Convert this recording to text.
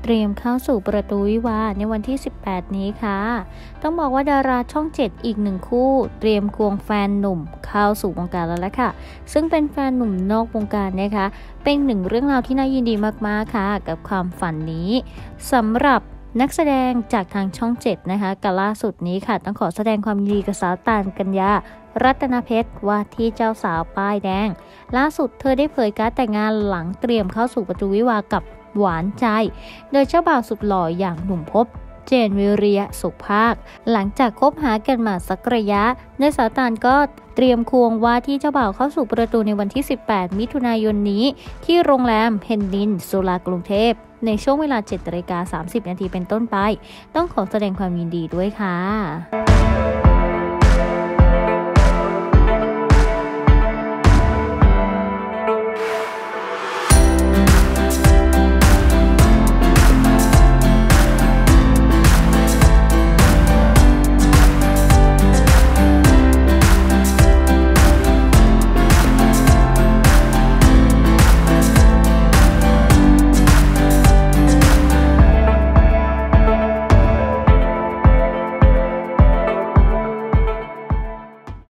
เตรียมเข้าสู่ประตูวิวาห์ในวันที่ 18 นี้ค่ะต้องบอกว่าดาราช่อง 7 อีกหนึ่งคู่เตรียมควงแฟนหนุ่มเข้าสู่วงการแล้วล่ะค่ะซึ่งเป็นแฟนหนุ่มนอกวงการนะคะเป็นหนึ่งเรื่องราวที่น่ายินดีมากๆค่ะกับความฝันนี้สำหรับนักแสดงจากทางช่อง 7 นะคะกับล่าสุดนี้ค่ะต้องขอแสดงความยินดีกับสาวตาลกัญญารัตนเพชรว่าที่เจ้าสาวป้ายแดงล่าสุดเธอได้เผยการ์ดแต่งงานหลังเตรียมเข้าสู่ประตูวิวาห์กับหวานใจโดยเจ้าบ่าวสุดหล่ออย่างหนุ่มภพเจนวิริยะสุขภาคหลังจากคบหากันมาสักระยะโดยสาวตาลก็เตรียมควงว่าที่เจ้าบ่าวเข้าสู่ประตูในวันที่ 18 มิถุนายนนี้ที่โรงแรมเพนนินซูลากรุงเทพในช่วงเวลา 7:30 น.เป็นต้นไปต้องขอแสดงความยินดีด้วยค่ะ